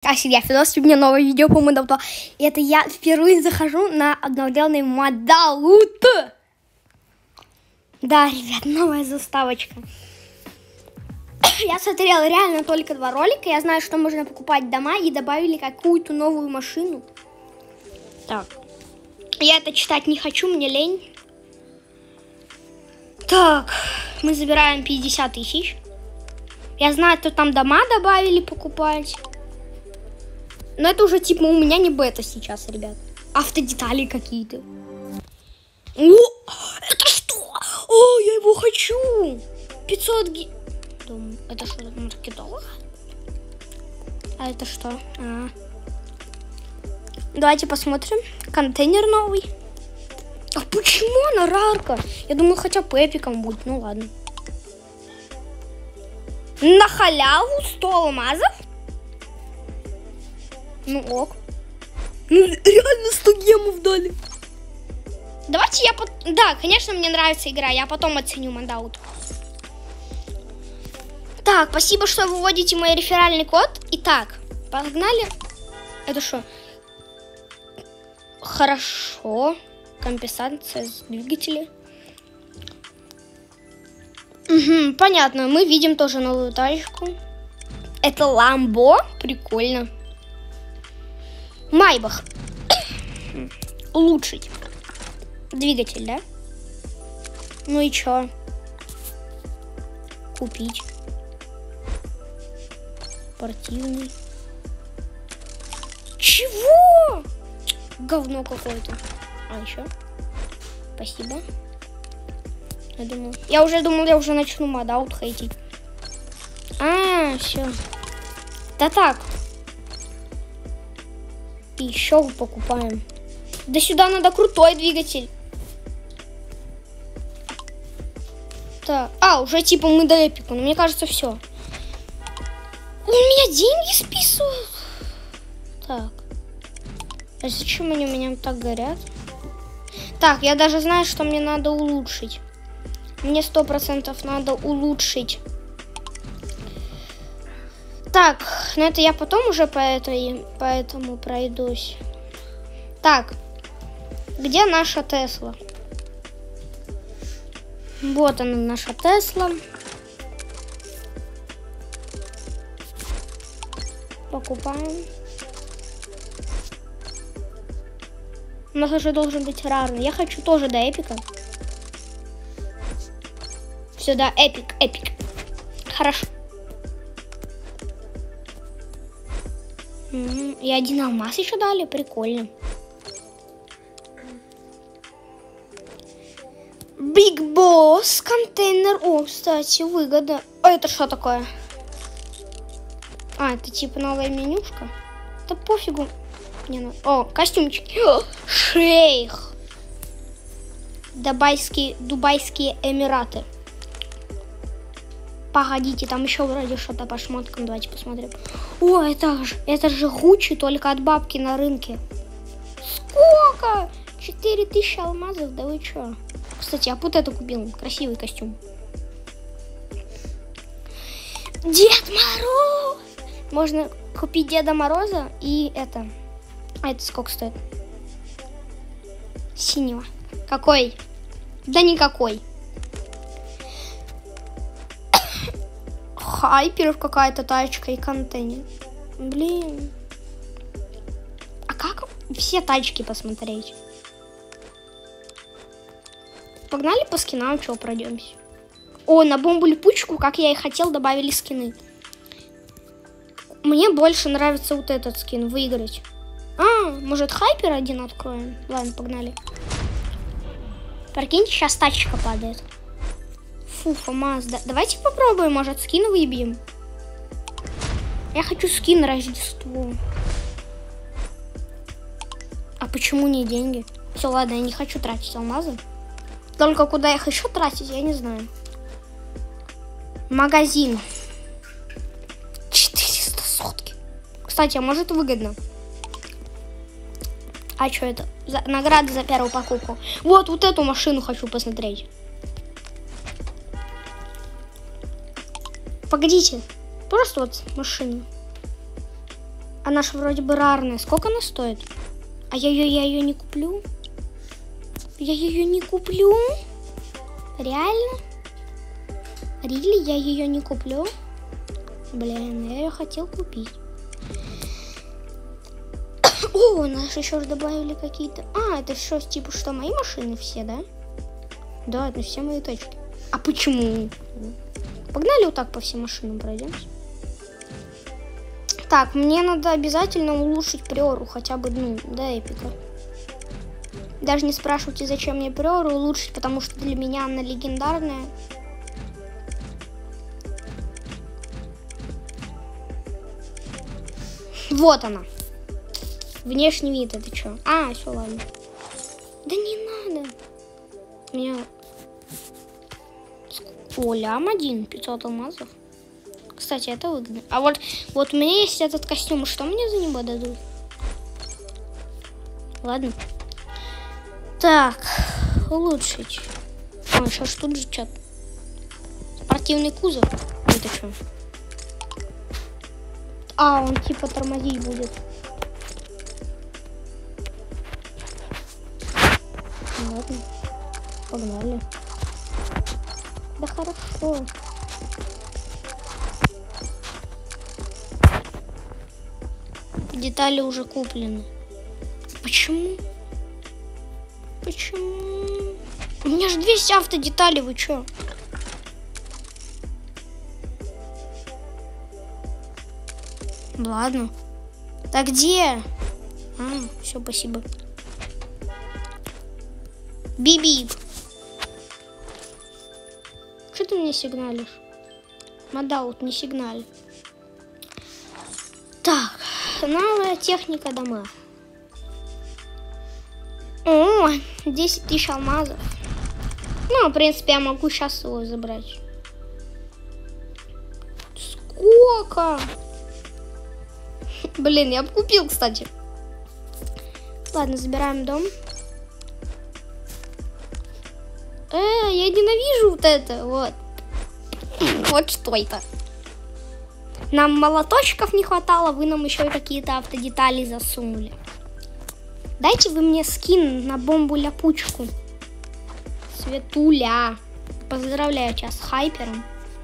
Ася, я Фидос, у меня новое видео, по-моему, давно. И это я впервые захожу на обновленный Мадалут. Да, ребят, новая заставочка. Я смотрела реально только 2 ролика. Я знаю, что можно покупать дома, и добавили какую-то новую машину. Так, я это читать не хочу, мне лень. Так, мы забираем 50 тысяч. Я знаю, что там дома добавили покупать. Но это уже типа у меня не бета сейчас, ребят. Автодетали какие-то. О, это что? О, я его хочу. 500 Это что, маркетолог? А это что? Давайте посмотрим. Контейнер новый. А почему она рарка? Я думаю, хотя бы эпиком будет. Ну ладно. На халяву 100 алмазов? Ну ок. Ну реально 100 гемов дали. Давайте я... Да, конечно, мне нравится игра. Я потом оценю Мадалут. Так, спасибо, что вы вводите мой реферальный код. Итак, погнали. Это что? Хорошо. Компенсация с двигателя. Угу, понятно. Мы видим тоже новую тачку. Это Ламбо. Прикольно. Майбах. Улучшить. Двигатель, да? Ну и чё? Купить. Спортивный. Чего? Говно какое-то. А еще? Спасибо. Я уже думал, я уже начну Мадалут хейтить. Все. Да так. И еще покупаем. Да сюда надо крутой двигатель. Так. Уже типа мы до эпика. Но мне кажется, все. У меня деньги списывают. Так. А зачем они у меня так горят? Так, я даже знаю, что мне надо улучшить. Мне 100% надо улучшить. Так, но это я потом уже поэтому пройдусь. Так, где наша Тесла? Вот она, наша Тесла. Покупаем. У нас уже должен быть рарный. Я хочу тоже до эпика. Все, да, эпик. Хорошо. И 1 алмаз еще дали. Прикольно. Биг Босс, контейнер. О, кстати, выгода. А это что такое? Это типа новая менюшка. Да пофигу. О, костюмчик. Шейх. Дубайские Эмираты. Погодите, там еще вроде что-то по шмоткам. Давайте посмотрим. О, это же Гуччи, только от бабки на рынке. Сколько? 4000 алмазов, да вы че? Кстати, я вот это купил. Красивый костюм. Дед Мороз! Можно купить Деда Мороза и это. А это сколько стоит? Синего. Какой? Да никакой. Хайперов какая-то тачка и контейнер. Блин. А как все тачки посмотреть? Погнали по скинам, чего пройдемся. О, на бомбу-липучку, как я и хотел, добавили скины. Мне больше нравится вот этот скин, выиграть. Может хайпер один откроем? Ладно, погнали. Прикиньте, сейчас тачка падает. Фу, ФАМАС. Давайте попробуем, может, скин выбьем. Я хочу скин Рождество. А почему не деньги? Все, ладно, я не хочу тратить алмазы. Только куда я их еще тратить, я не знаю. Магазин. 400 сотки. Кстати, а может выгодно? А что это? Награды за первую покупку. Вот эту машину хочу посмотреть. Погодите. Просто вот машину. Она же вроде бы рарная. Сколько она стоит? А я ее не куплю? Я ее не куплю? Реально? Рили, я ее не куплю? Блин, я ее хотел купить. О, у нас еще добавили какие-то... А, это что, типа, что, мои машины все, да? Да, это все мои тачки. А почему? Погнали вот так по всем машинам пройдемся. Так, мне надо обязательно улучшить приору, хотя бы, ну, до эпика. Даже не спрашивайте, зачем мне приору улучшить, потому что для меня она легендарная. Вот она. Внешний вид, это что? А, все, ладно. Да не надо. У меня... О, лям 1, 500 алмазов. Кстати, это выгодно. А вот у меня есть этот костюм. Что мне за него дадут? Ладно. Так, улучшить. А, сейчас тут же что-то. Спортивный кузов. Это что? А, он типа тормозить будет. Ладно. Погнали. Да хорошо. Детали уже куплены. Почему? Почему? У меня же 200 автодеталей, вы чё? Ладно. Так где? А, все, спасибо. Биби. Что ты мне сигналишь? Мадаут, не сигналь. Так, новая техника дома. О, 10 тысяч алмазов. Ну, в принципе, я могу сейчас его забрать. Сколько? Блин, я бы купил, кстати. Ладно, забираем дом. Я ненавижу вот это, вот. Вот что это. Нам молоточков не хватало, вы нам еще и какие-то автодетали засунули. Дайте вы мне скин на бомбу-ляпучку. Светуля. Поздравляю тебя с хайпером.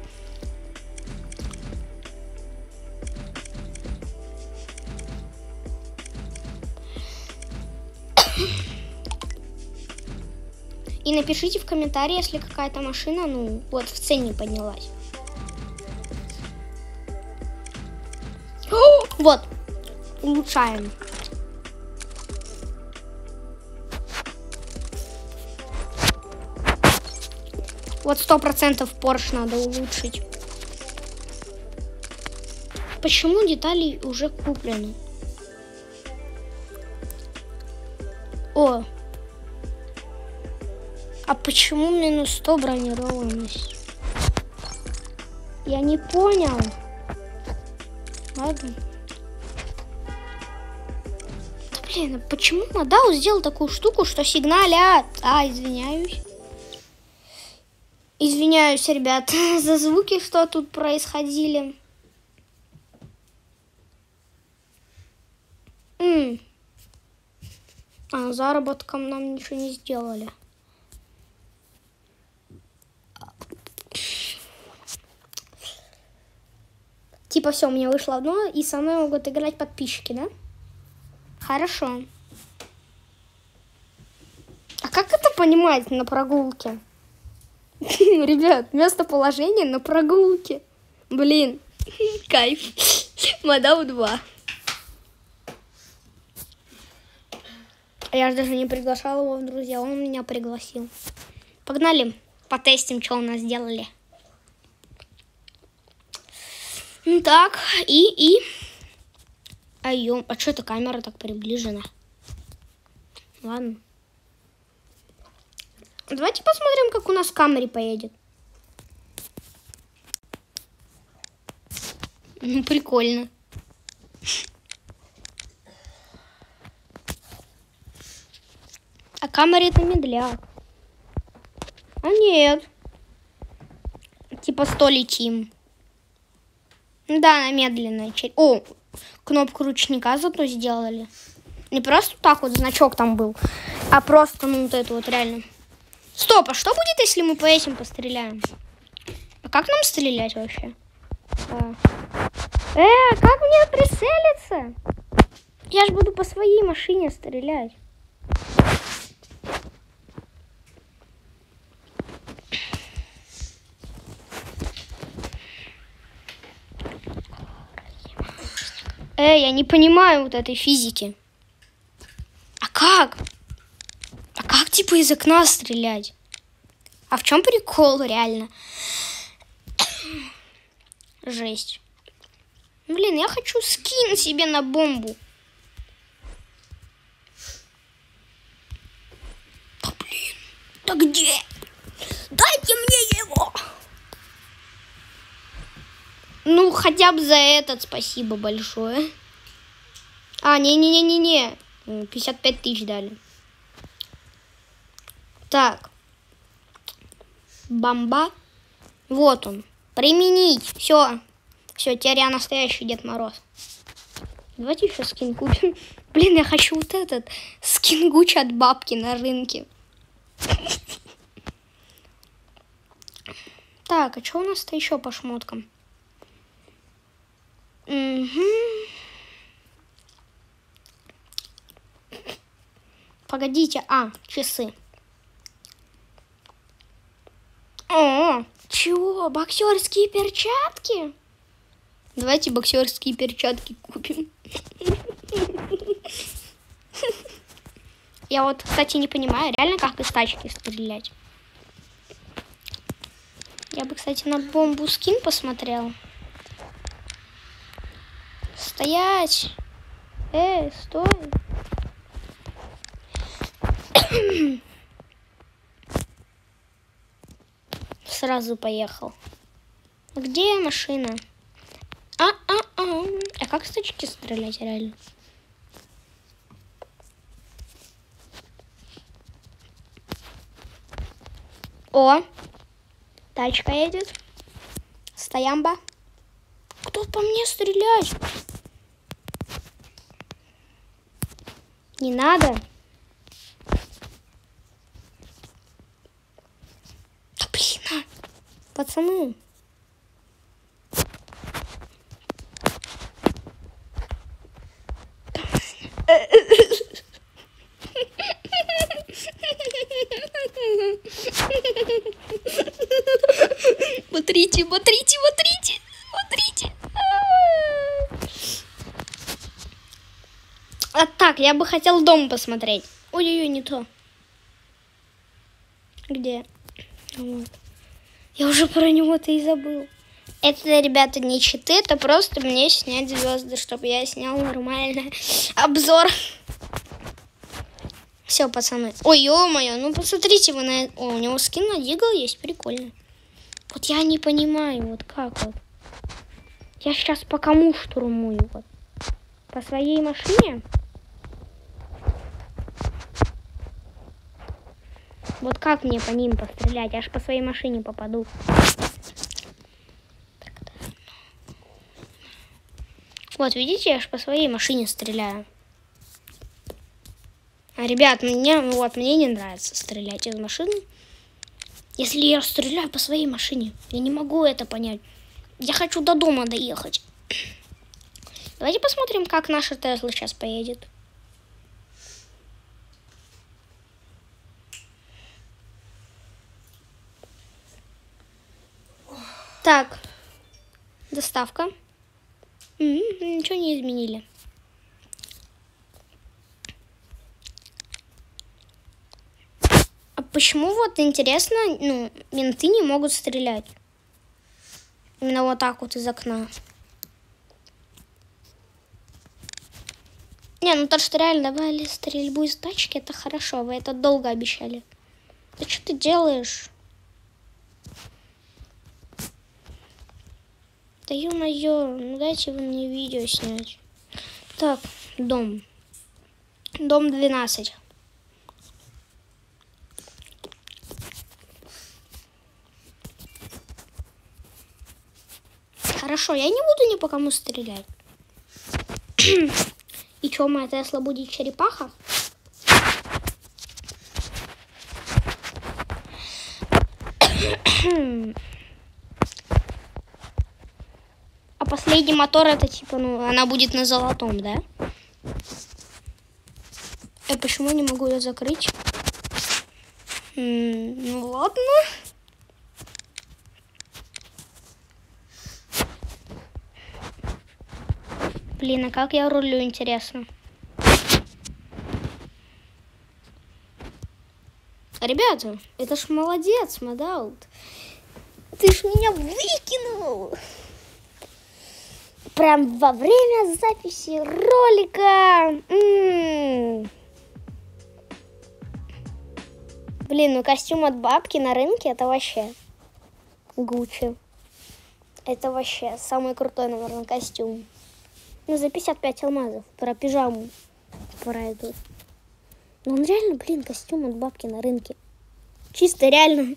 И напишите в комментарии, если какая-то машина, ну, вот в цене поднялась. О, вот, улучшаем. Вот 100% Porsche надо улучшить. Почему детали уже куплены? О. А почему минус 100 бронированность? Я не понял. Ладно. Да блин, а почему Мадаут сделал такую штуку, что сигналят? А, извиняюсь. Извиняюсь, ребят, за звуки, что тут происходили. А, заработком нам ничего не сделали. Типа все, у меня вышло одно, и со мной могут играть подписчики, да? Хорошо. А как это понимать на прогулке? Ребят, местоположение на прогулке. Блин, кайф. Мадаут 2. Я же даже не приглашала его в друзья, он меня пригласил. Погнали, потестим, что у нас сделали. Так, а что эта камера так приближена? Ладно. Давайте посмотрим, как у нас в камере поедет. Ну, прикольно. А камера это медляк. А нет. Типа 100 летим. Да, она медленная. О, кнопку ручника зато сделали. Не просто так вот значок там был, а просто, ну, вот это вот реально. Стоп, а что будет, если мы по этим постреляем? А как нам стрелять вообще? Как мне прицелиться? Я же буду по своей машине стрелять. Я не понимаю вот этой физики. А как? А как, типа, из окна стрелять? А в чем прикол, реально? Жесть. Блин, я хочу скин себе на бомбу. Да блин, да где? Дайте мне его. Ну, хотя бы за этот спасибо большое. Не-не-не-не-не. 55 тысяч дали. Так. Бомба. Вот он. Применить. Все. Все, теперь я настоящий Дед Мороз. Давайте еще скин купим. Блин, я хочу вот этот скин Гуччи от бабки на рынке. Так, а что у нас-то еще по шмоткам? Погодите, часы. Чего? Боксерские перчатки? Давайте боксерские перчатки купим. Я вот, кстати, не понимаю, реально, как из тачки стрелять. Я бы, кстати, на бомбу скин посмотрел. Стоять! Стой! Сразу поехал. Где машина? А как с тачки стрелять реально? О! Тачка едет. Стоямба. Кто по мне стрелять? Не надо. Да блин, пацаны. Смотрите, смотрите, смотрите, смотрите. Так, я бы хотел дом посмотреть. Ой-ой-ой, не то. Где? Вот. Я уже про него-то и забыл. Это, ребята, не читы, это просто мне снять звезды, чтобы я снял нормальный обзор. Все, пацаны. Ой, ё-моё, ну посмотрите вы на... О, у него скин на Дигл есть, прикольно. Вот я не понимаю, вот как вот. Я сейчас по кому штурмую? Вот. По своей машине? Вот как мне по ним пострелять? Я ж по своей машине попаду. Вот, видите, я ж по своей машине стреляю. Ребят, мне не нравится стрелять из машины. Если я стреляю по своей машине, я не могу это понять. Я хочу до дома доехать. Давайте посмотрим, как наша Тесла сейчас поедет. Так, доставка. Ничего не изменили. А почему, вот интересно, менты не могут стрелять? Именно вот так вот из окна. Не, ну то, что реально давали стрельбу из тачки, это хорошо. Вы это долго обещали. Да что ты делаешь? Да ё-моё, ну дайте вы мне видео снять. Так, дом. Дом 12. Хорошо, я не буду ни по кому стрелять. И что, моя Тесла будет черепаха? А последний мотор это типа, ну, она будет на золотом, да? Почему не могу ее закрыть? Ну ладно. Блин, а как я рулю, интересно? Ребята, это ж молодец, Мадаут. Ты ж меня выкинул. Прям во время записи ролика. Блин, ну костюм от бабки на рынке это вообще Гуччи. Это вообще самый крутой, наверное, костюм. Ну, за 55 алмазов. Про пижаму. Про эту. Ну, он реально, блин, костюм от бабки на рынке. Чисто реально.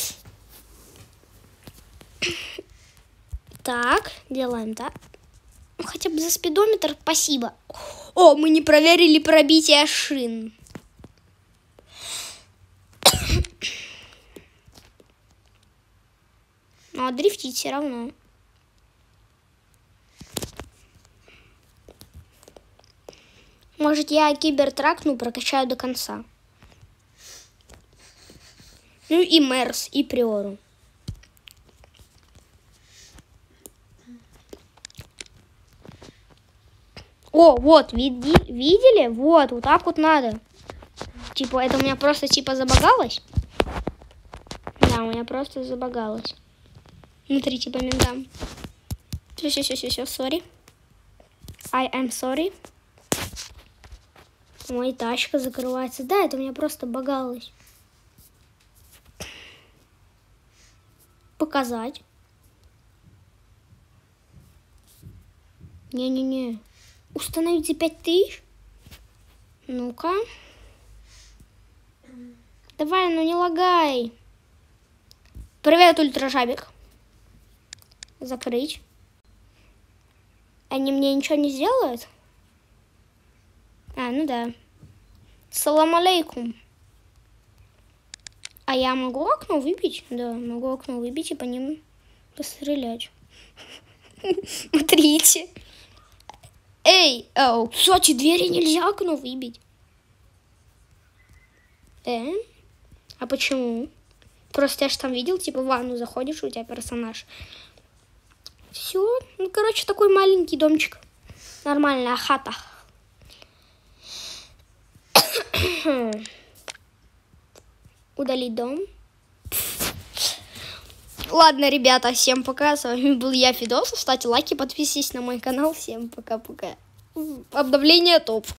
Так, делаем так. Ну, хотя бы за спидометр спасибо. О, мы не проверили пробитие шин. Ну, а дрифтить все равно. Может, я кибертрак, ну, прокачаю до конца. Ну, и Мерс, и Приору. О, вот, видели? Вот так вот надо. Типа, это у меня просто, типа, забагалось? Да, у меня просто забагалось. Смотрите по ментам. Все, sorry. I am sorry. Ой, тачка закрывается. Да, это у меня просто багалось. Показать. Не-не-не. Установить за 5000? Ну-ка. Давай, ну не лагай. Привет, ультражабик. Закрыть. Они мне ничего не сделают? А, ну да. Салам алейкум. А я могу окно выбить? Да, могу окно выбить и по ним пострелять. Смотрите. Эй, кстати, двери нельзя окно выбить. А почему? Просто я ж там видел, типа в ванну заходишь, у тебя персонаж. Все, ну, короче, такой маленький домчик. Нормальная хата. Удалить дом. Ладно, ребята, всем пока. С вами был я, Фидос. Ставьте лайки, подписывайтесь на мой канал. Всем пока-пока. Обновление топ.